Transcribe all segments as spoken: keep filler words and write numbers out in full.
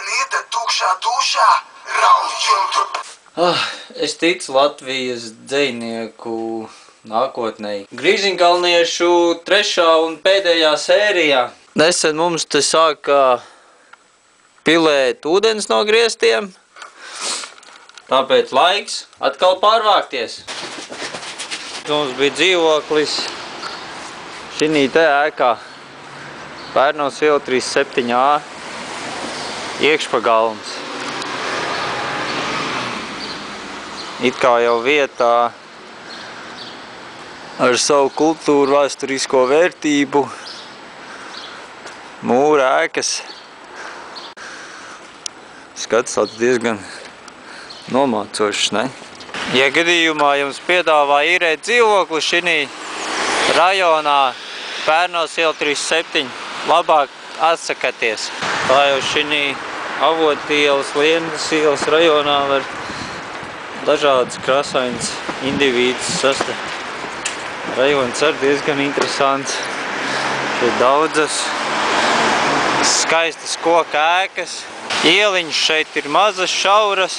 Nīda tukšā dušā, raudjumtu. Ah, es ticu Latvijas dzejnieku nākotnei. Grīziņkalniešu trešā un pēdējā sērijā. Nesen mums te sāka pilēt ūdens no griestiem, tāpēc laiks atkal pārvākties. Mums bija dzīvoklis šinī te ēkā, Pērnavas iela trīsdesmit septiņi A, iekšpagalms. It kā jau vietā ar savu kultūru, vēsturisko vērtību, mūra ēkas. Skats tāds diezgan nomācošs, ne? Ja gadījumā jums piedāvā īrēt dzīvokli šinī rajonā Pērnavas iela trīsdesmit septiņi, labāk atsakaties. Tā jau šinī Avotielas, Lienas ielas rajonā var dažādas krasainas indivīdus sastapt. Rajons ar diezgan interesants. Šeit daudzas skaistas koka ēkas. Ieliņas šeit ir mazas, šauras.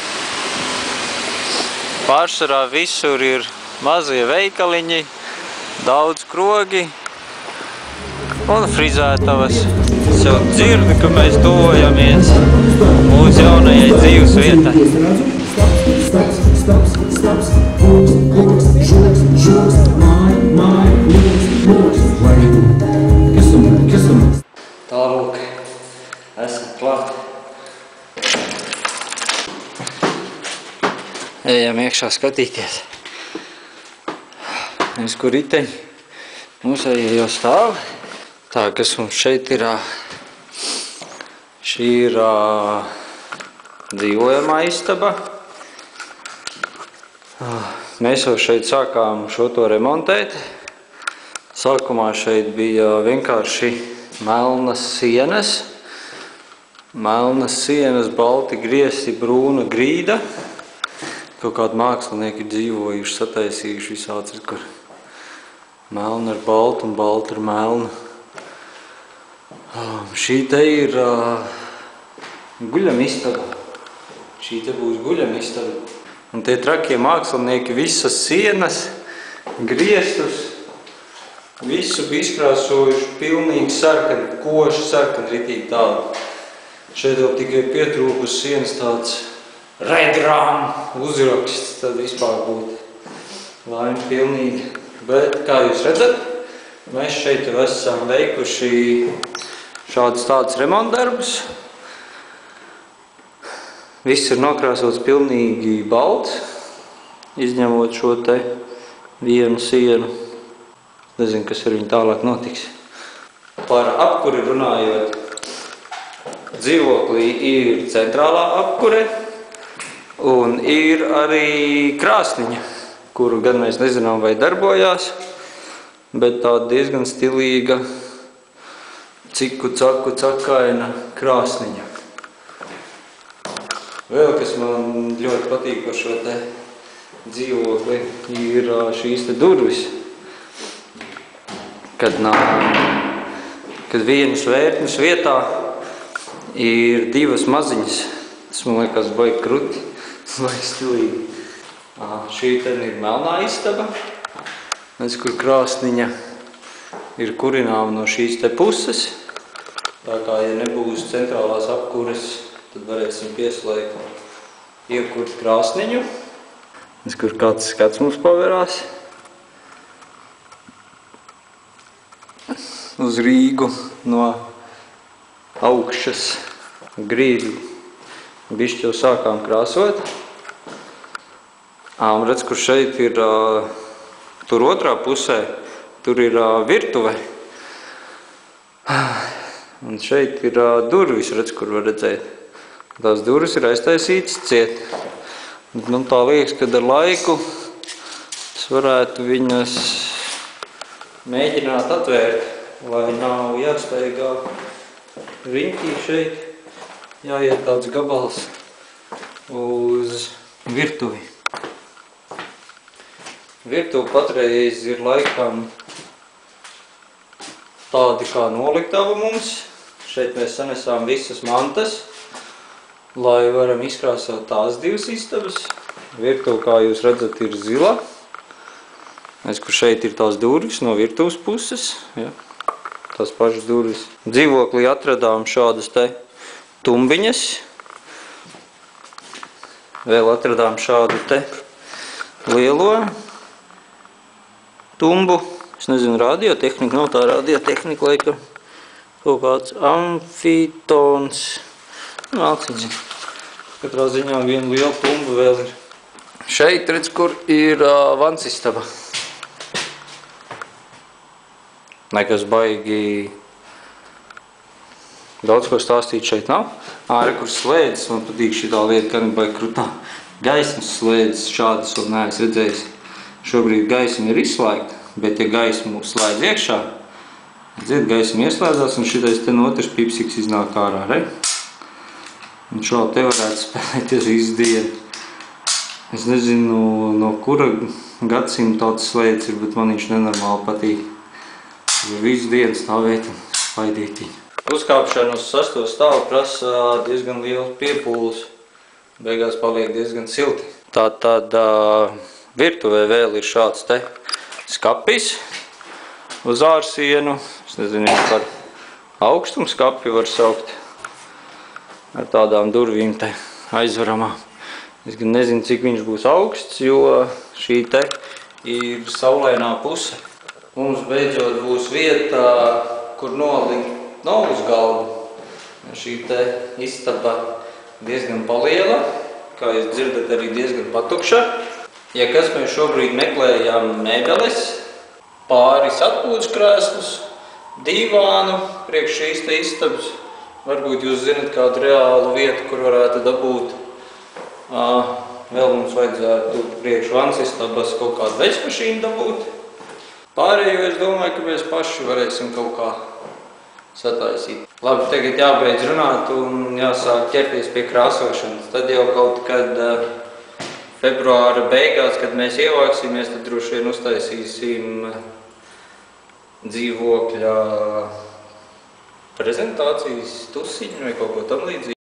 Pārsvarā visur ir mazie veikaliņi, daudz krogi un frizētavas. Es jau dzirdu, ka mēs tuvojamies mūsu jaunajai dzīves vietai. Tālūk, esam klāt. Ejam iekšā skatīties. Mēs, kur riteņi mūsējie jau stāv. Tā, kas mums šeit ir, šī ir dzīvojamā istaba. Mēs jau šeit sākām šo to remontēt. Sākumā šeit bija vienkārši melnas sienas. Melnas sienas, balti griesti, brūna grīda. Kaut kādi mākslinieki ir dzīvojuši, sataisījuši visāds, kur melna ar baltu un baltu ar melnu. Šī te ir uh, guļamistaba. Šī te būs guļamistaba. Un tie trakie mākslinieki visas sienas, griestus, visu bija izkrāsojuši pilnīgi sarkani, koši sarkani, ritīgi tādu. Šeit vēl tikai pietrūkus sienas tāds redrām uzraksts, tad vispār būtu laimi pilnīgi. Bet, kā jūs redzat, mēs šeit jau esam veikuši šādus tādus remontdarbus. Viss ir nokrāsots pilnīgi balts, izņemot šo te vienu sienu. Nezinu, kas ar viņu tālāk notiks. Par apkuri runājot, dzīvoklī ir centrālā apkure un ir arī krāsniņa, kuru gan mēs nezinām, vai darbojās, bet tāda diezgan stilīga, ciku, caku, cakaina krāsniņa. Vēl, kas man ļoti patīk par šo te dzīvokli, ir šīs te durvis. Kad, nā, kad vienas vērtnes vietā ir divas maziņas. Tas man liekas baigi kruti, baigi stilīgi. Šī te ir melnā istaba, kur krāsniņa ir kurināma no šīs te puses. Tā kā, ja nebūs centrālās apkures, tad varēsim pieslēgt un iekurt krāsniņu. Kur kāds skats mums paverās. Uz Rīgu no augšas grīdu. Bišķi jau sākām krāsot. Un redz, kur šeit ir, tur otrā pusē, tur ir virtuve. Un šeit ir durvis, redz, kur var redzēt. Tās durvis ir aiztaisītas ciet. Man tā liekas, ka ar laiku es varētu viņas mēģināt atvērt, lai nav jāsteigā riņķī šeit. Jāiet tāds gabals uz virtuvi. Virtuve patreiz ir laikam tādi kā noliktava mums. Šeit mēs sanesām visas mantas. lai varam izkrāsot tās divas istabas. Virtuve, kā jūs redzat, ir zila. Es, kur šeit ir tās durvis no virtuves puses. Ja. Tās pašas durvis. Dzīvoklī atradām šādas te tumbiņas. Vēl atradām šādu te lielo tumbu. Es nezinu, radiotehnika, nav tā radiotehnika, laikam. Kaut kāds amfitons. Māciņas. Katrā ziņā viena liela tumba vēl ir. Šeit, redz, kur ir uh, vansistaba. Nekas baigi daudz ko stāstīt šeit nav. Āre, kur slēdzes, man patīk šitā lieta, ka nebaigi krutā. Gaismas slēdzes šādas vēl neesmu redzējis. Šobrīd gaisma ir izslēgta, bet ja gaismu slēdz iekšā, dzird, gaisma ieslēdzās un šitais te no otrs pipsiks iznāk ārā, re? Un šo te varētu spēlēties visu dienu. Es nezinu, no kura gadsimta tāds slēdzes ir, bet man viņš nenormāli patīk. Visu dienu stāvēt un spaidīt viņu. Uzkāpšana uz sesto stāvu prasa diezgan liels piepūles. Beigās paliek diezgan silti. Tātad uh, virtuvē vēl ir šāds te skapis uz ārsienu. Es nezinu, par augstumu skapi var saukt. Ar tādām durvīm te aizvaramām. Es gan nezinu, cik viņš būs augsts, jo šī te ir saulēnā puse. Mums beidzot būs vieta, kur nolikt novus galdu. Šī te istaba diezgan paliela, kā jūs dzirdat, arī diezgan patukša. Ja kas, mēs šobrīd meklējām mēbeles, pāris atpūtas krēslus, divānu priekš šīs te istabas. Varbūt jūs zinat kādu reālu vietu, kur varētu dabūt. Vēl mums vajadzētu priekš vansistabas kaut kādu veļsmašīnu dabūt. Pārējo es domāju, ka mēs paši varēsim kaut kā sataisīt. Labi, tagad jābeidz runāt un jāsāk ķerties pie krāsošanas. Tad jau kaut kad uh, februāra beigās, kad mēs ievāksimies, tad droši vien uztaisīsim dzīvokļa prezentācijas tusiņu vai kaut ko tam līdzīgi.